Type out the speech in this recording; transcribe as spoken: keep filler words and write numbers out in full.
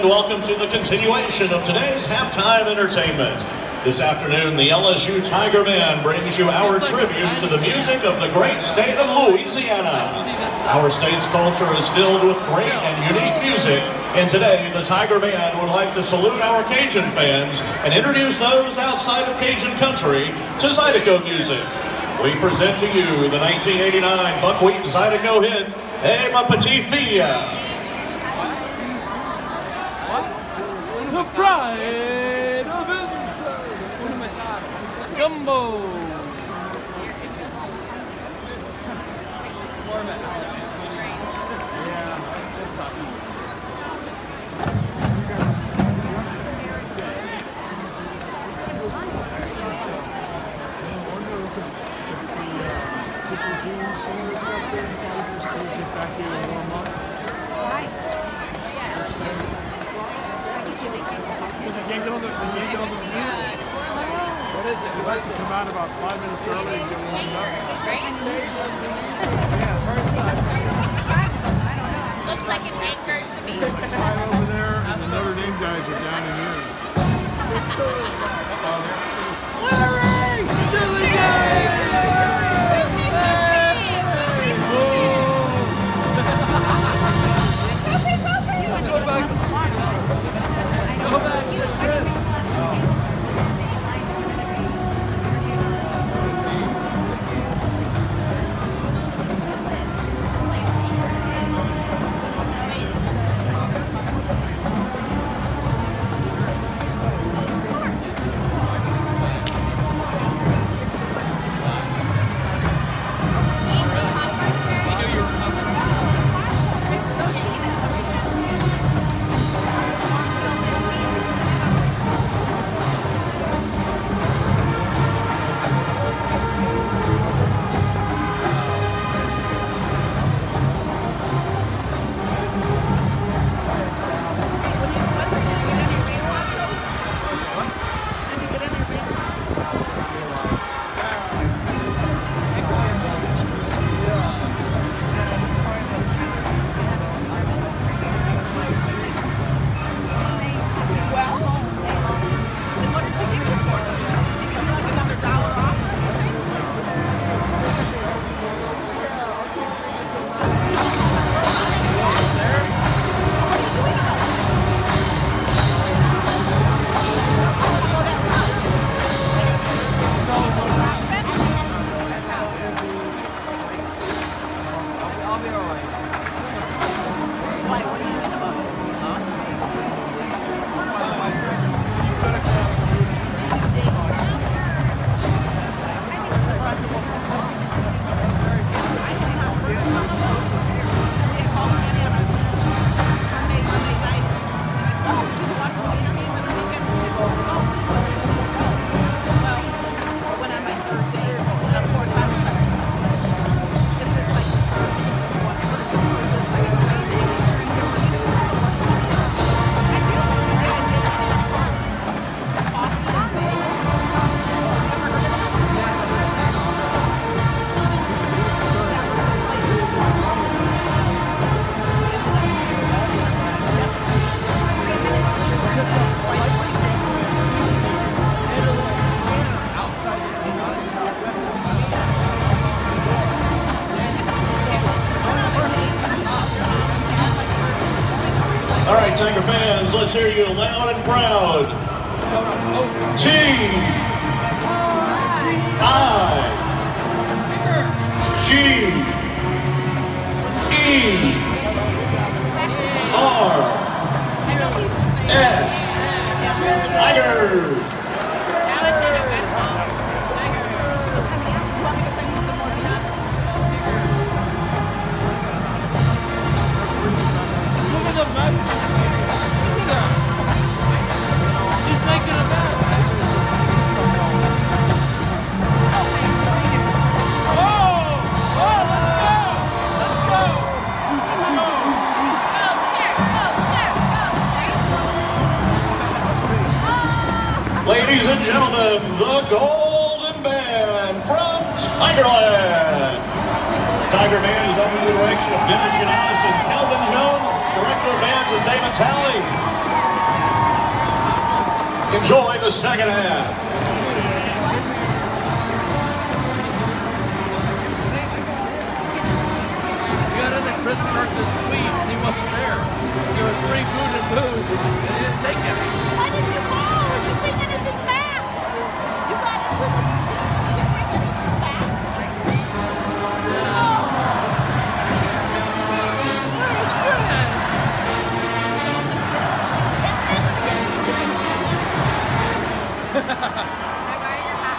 welcome to the continuation of today's halftime entertainment. This afternoon, the L S U Tiger Band brings you our tribute to the music of the great state of Louisiana. Our state's culture is filled with great and unique music, and today the Tiger Band would like to salute our Cajun fans and introduce those outside of Cajun country to Zydeco music. We present to you the nineteen eighty-nine Buckwheat Zydeco hit, Hey Ma Petit Fille. The pride of inside. Gumbo. What is it? We like to come out about five minutes early and get warmed up. Looks like an anchor to me. Right over there, and the Notre Dame guys are down in here. Larry! Chili guy! Go back to Go back to Chris. All right, Tiger fans, let's hear you loud and proud. T I G E R S Tigers. He's making a mess. Ladies and gentlemen, the Golden Band from Tigerland. Tiger Band is under the direction of Dennis Yanis and Calvin Jones. Director of Bands is David Talley. Enjoy the second half. We got into Chris Kirk's suite and he wasn't there. There was free food and booze and he didn't take any.